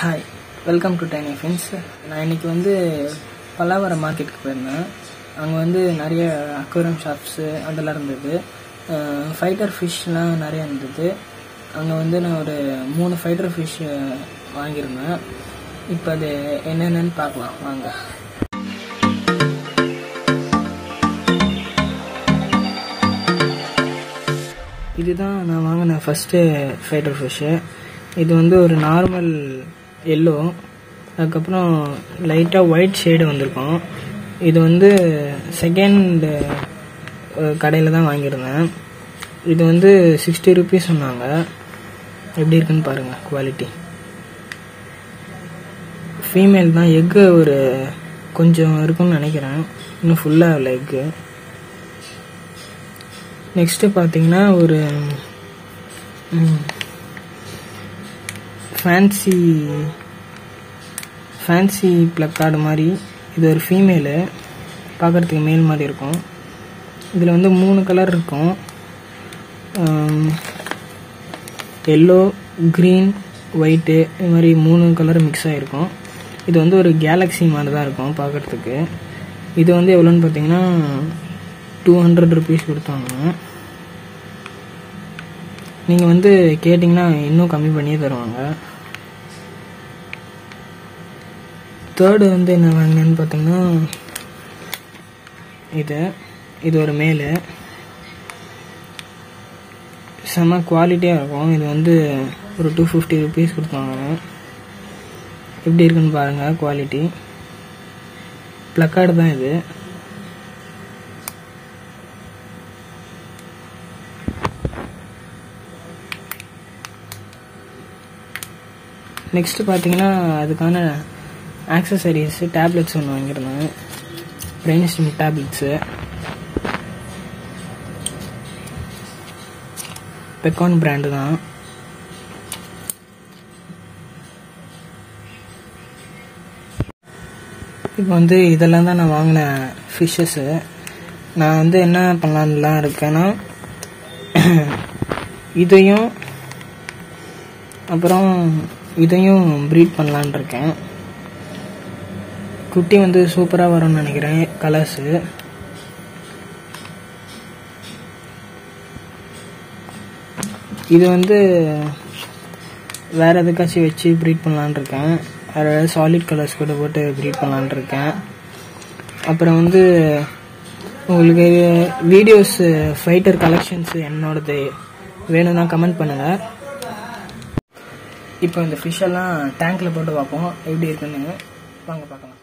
Hi, welcome to tiny friends. நான் இன்றைக்கி வந்து பல்லாவரம் மார்க்கெட்டுக்கு போயிருந்தேன். அங்கே நிறைய அக்வேரியம் ஷாப்ஸு அதெல்லாம் இருந்தது. ஃபைட்டர் ஃபிஷ்லாம் நிறையா இருந்தது. அங்கே நான் ஒரு 3 ஃபைட்டர் ஃபிஷ் வாங்கியிருந்தேன். இப்போ அது என்னென்னு பார்க்கலாம் வாங்க. இதுதான் நான் வாங்கின ஃபஸ்ட்டு ஃபைட்டர் ஃபிஷ்ஷு. இது ஒரு நார்மல் எல்லோ, அதுக்கப்புறம் லைட்டாக ஒயிட் ஷேடு வந்திருக்கும். இது செகண்ட் கடையில் தான் வாங்கியிருந்தேன். இது 60 rupees சொன்னாங்க. எப்படி இருக்குன்னு பாருங்கள் குவாலிட்டி. ஃபீமேல் தான். எக்கு ஒரு கொஞ்சம் இருக்குன்னு நினைக்கிறேன், இன்னும் ஃபுல்லாக இல்லை எக்கு. நெக்ஸ்ட்டு பார்த்தீங்கன்னா ஒரு ஃபேன்சி ப்ளக்கார்டு மாதிரி. இது ஒரு ஃபீமேலு, பார்க்குறதுக்கு மேல் மாதிரி இருக்கும். இதில் 3 கலர் இருக்கும், எல்லோ, க்ரீன், ஒயிட்டு, இது மாதிரி 3 கலர் மிக்ஸ் ஆகிருக்கும். இது ஒரு கேலக்ஸி மாதிரி தான் இருக்கும் பார்க்குறதுக்கு. இது எவ்வளோன்னு பார்த்தீங்கன்னா 200 rupees கொடுத்தாங்க. நீங்கள் கேட்டிங்கன்னா இன்னும் கம்மி பண்ணியே தருவாங்க. தேர்டு என்ன வாங்கினேன்னு பார்த்தீங்கன்னா இது ஒரு மேலு. செம்ம குவாலிட்டியாக இருக்கும். இது ஒரு 250 rupees கொடுத்தாங்க. எப்படி இருக்குன்னு பாருங்கள் குவாலிட்டி. ப்ளக்கார்டு தான் இது. நெக்ஸ்ட்டு பார்த்தீங்கன்னா அதுக்கான ஆக்சசரிஸு, டேப்லெட்ஸ் ஒன்று வாங்கியிருந்தேன். Brain steam tablets, Beacon brand தான். இப்போ இதெல்லாம் தான் நான் வாங்கின ஃபிஷ்ஷஸ்ஸு. நான் என்ன பண்ணலான்லாம் இருக்கேன்னா இதையும் அப்புறம் இதையும் ப்ரீட் பண்ணலான் இருக்கேன். குட்டி சூப்பராக வரும்னு நினைக்கிறேன். கலர்ஸு இது வேறு எதுக்காச்சும் வச்சு ப்ரீட் பண்ணலான் இருக்கேன். வேறு சாலிட் கலர்ஸ் கூட போட்டு ப்ரீட் பண்ணலான் இருக்கேன். அப்புறம் உங்களுக்கு வீடியோஸ் ஃபைட்டர் கலெக்ஷன்ஸு என்னோடது வேணும்னா கமெண்ட் பண்ணுங்கள். இப்போ இந்த ஃபிஷ்ஷெல்லாம் டேங்க்கில் போட்டு பார்ப்போம் எப்படி இருக்குன்னு. வாங்க பார்க்கலாம்.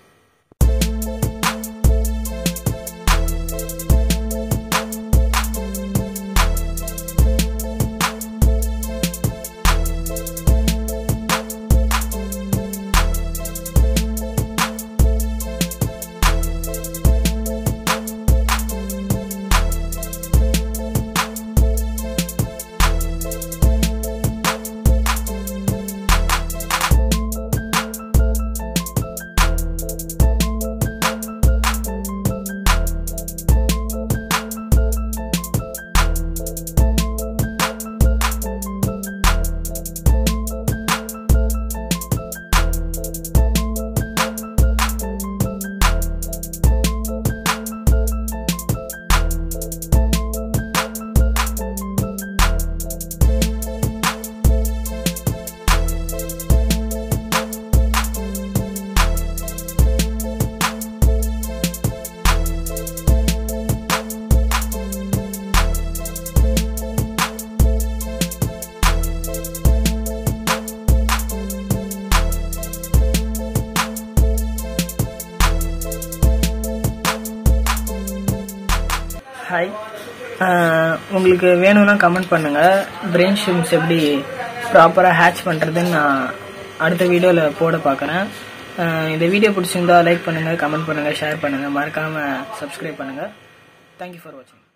ஹாய், உங்களுக்கு வேணும்னா கமெண்ட் பண்ணுங்கள். பிரெயின் ஷிம்ஸ் எப்படி ப்ராப்பராக ஹேட்ச் பண்ணுறதுன்னு நான் அடுத்த வீடியோவில் போட பார்க்குறேன். இந்த வீடியோ பிடிச்சிருந்தா லைக் பண்ணுங்கள், கமெண்ட் பண்ணுங்கள், ஷேர் பண்ணுங்கள், மறக்காமல் சப்ஸ்கிரைப் பண்ணுங்கள். தேங்க்யூ ஃபார் வாட்சிங்.